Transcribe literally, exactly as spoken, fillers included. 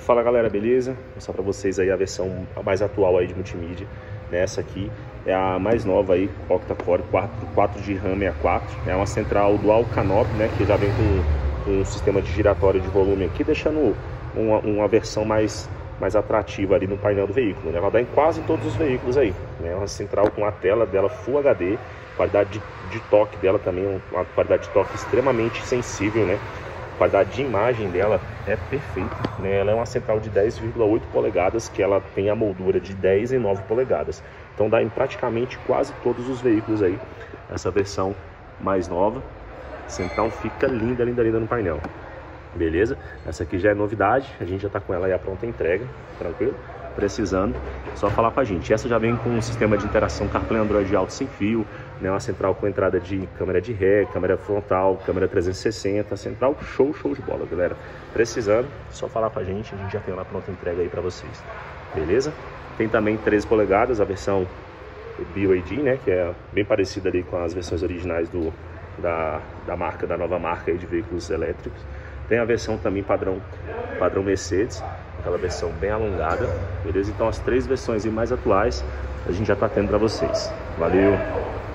Fala galera, beleza? Vou mostrar para vocês aí a versão mais atual aí de multimídia. Essa aqui é a mais nova aí, octa-core, quatro de RAM sessenta e quatro. É uma central dual canop, né? Que já vem com um sistema de giratório de volume aqui, deixando uma, uma versão mais, mais atrativa ali no painel do veículo, né? Ela dá em quase todos os veículos aí, né? Uma central com a tela dela Full H D, qualidade de, de toque dela também, uma qualidade de toque extremamente sensível, né? A qualidade de imagem dela é perfeita, né? Ela é uma central de dez vírgula oito polegadas, que ela tem a moldura de dez e nove polegadas. Então dá em praticamente quase todos os veículos aí, essa versão mais nova. A central fica linda, linda, linda no painel. Beleza? Essa aqui já é novidade, a gente já tá com ela aí a pronta entrega, tranquilo? Precisando, só falar com a gente. Essa já vem com um sistema de interação CarPlay Android Auto sem fio, né? Uma central com entrada de câmera de ré, câmera frontal, câmera trezentos e sessenta, central show, show de bola, galera. Precisando, só falar com a gente, a gente já tem lá pronta entrega aí para vocês. Beleza? Tem também treze polegadas, a versão B Y D, né? Que é bem parecida ali com as versões originais do, da, da marca, da nova marca aí de veículos elétricos. Tem a versão também padrão, padrão Mercedes, aquela versão bem alongada, beleza? Então as três versões mais atuais a gente já tá tendo para vocês. Valeu!